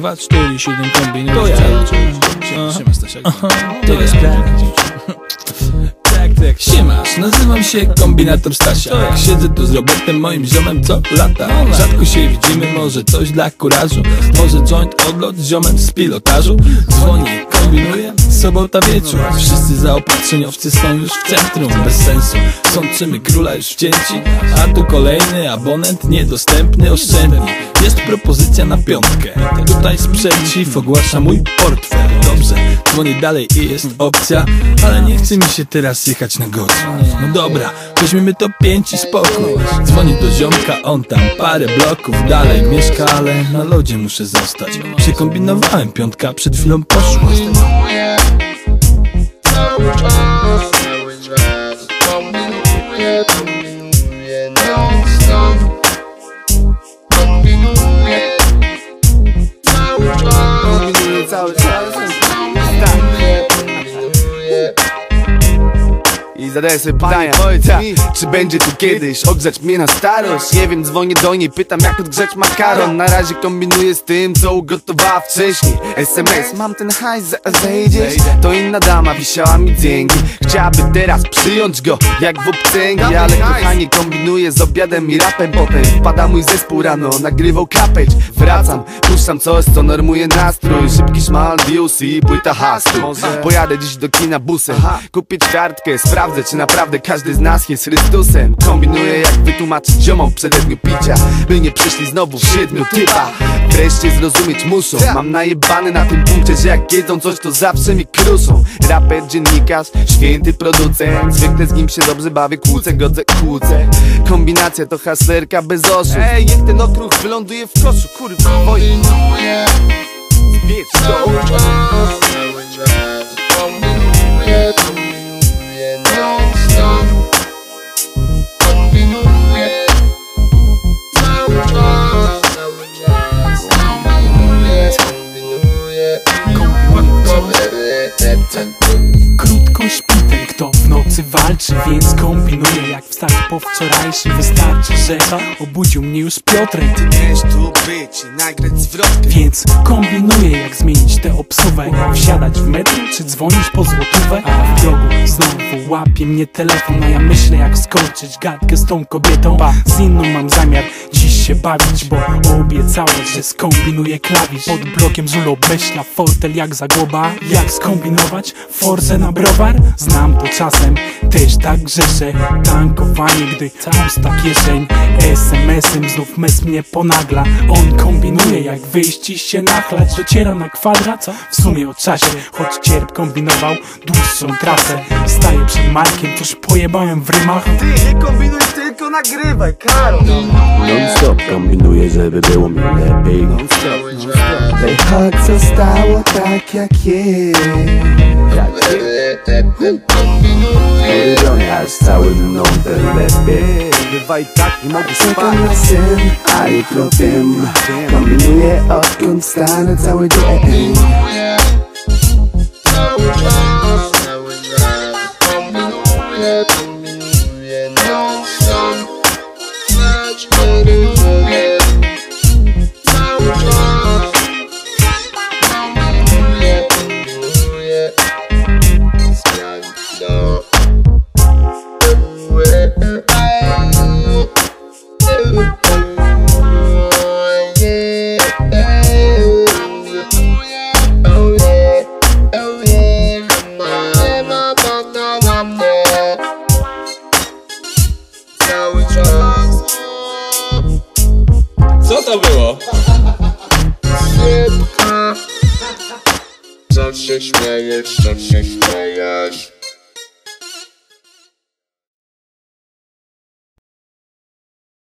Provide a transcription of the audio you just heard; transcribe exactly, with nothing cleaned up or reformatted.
dwa, cztery, siedem kombinuj. To ja. Siema Stasiak. To jest plan. Tak, tak. Siemasz, nazywam się Kombinator Stasiak. Siedzę tu z Robertem, moim ziomem co lata. Rzadko się widzimy, może coś dla kurażu. Może joint odlot z ziomem z pilotażu. Dzwoni, kombinuje, sobota wieczór. Wszyscy zaopatrzeniowcy są już w centrum. Bez sensu, sączymy króla już wcięci. A tu kolejny abonent niedostępny, oszczędni. Jest propozycja na piątkę. Tutaj sprzeciw ogłasza mój portfel. Dobrze, dzwonię dalej i jest opcja, ale nie chce mi się teraz jechać na gorzej. No dobra, weźmiemy to pięć i spokój. Dzwonię do ziomka, on tam parę bloków dalej mieszka, ale na lodzie muszę zostać. Przekombinowałem, piątka przed chwilą poszła. Kombinuję cały czas, cały czas. Kombinuję, kombinuję non-stop. Kombinuję cały czas, Kombinuję cały czas. kombinuję, kombinuję. I zadaję sobie pytanie, powiedz mi, czy będzie tu kiedyś ogrzać mnie na starość? Nie wiem, dzwonię do niej, pytam jak odgrzać makaron. Na razie kombinuję z tym, co ugotowała wcześniej. S M S, mam ten hajs, zaraz zejdziesz. To inna dama, wisiała mi dzięki. Chciałaby teraz przyjąć go, jak w obcęgi. Ale kochanie, kombinuję z obiadem i rapem. Potem wpada mój zespół rano, nagrywał kapeć. Wracam, puszczam coś, co normuje nastrój. Szybki szmal, D O C, płyta hastu. Pojadę dziś do kina busem, kupić kartkę, sprawdzę, czy naprawdę każdy z nas jest Chrystusem. Kombinuję, jak wytłumaczyć ziomom w przededniu picia, by nie przyszli znowu w siedmiu typa. Wreszcie zrozumieć muszą, mam najebany na tym punkcie, że jak jedzą coś, to zawsze mi kruszą. Raper, dziennikarz, święty producent, zwykle z nim się dobrze bawię, kłócę, godzę, kłócę. Kombinacja to haslerka bez oszustw. Ej, niech ten okruch wyląduje w koszu, kurwa, Kombinuję Bitch, go. cały czas, cały czas. Kombinuję, kombinuję non-stop. Kombinuję cały czas, cały czas. Kombinuję, kombinuję. Krótko śpi ten, kto w nocy walczy, więc kombinuję jak wstać po wczorajszy. Wystarczy, że obudził mnie już Piotrek. Ty miałeś tu być i nagrać zwrotkę, Więc kombinuję jak zmienić tę obsuwę. Wsiadać w metro czy dzwonić po złotówę. A w drogu znowu łapie mnie telefon, a ja myślę jak skończyć gadkę z tą kobietą. Z inną mam zamiar dziś się bawić, bo obiecała, że skombinuję klawisz. Pod blokiem żul obmyśla fortel jak zagłoba. Jak skombinować forsę na browar? Znam to czasem, też tak grzeszę. Tankowanie, gdy pusta kieszeń. S M S-em znów mes mnie ponagla. On kombinuje jak wyjść i się nachlać. Dociera na kwadrat, w sumie o czasie. Choć cierp kombinował dłuższą trasę. Staję przed Markiem, coś pojebałem w rymach. Ty nie kombinuj, tylko nagrywaj, Karol. Non-stop kombinuję, żeby było mi lepiej. Ej, choć zostało tak jak jest. Ulubiony, aż cały mną ten lepiej. Bywa i tak, nie mogę spać. Czekam na sen, a jutro wiem. Kombinuję odkąd wstanę cały dzień. Kombinuję cały czas, cały czas. Kombinuję, kombinuję non-stop. Na cztery nogi cały czas. Kombinuję, kombinuję zmian do Co to było? Szybka. Co się śmiejesz, co się śmiejesz?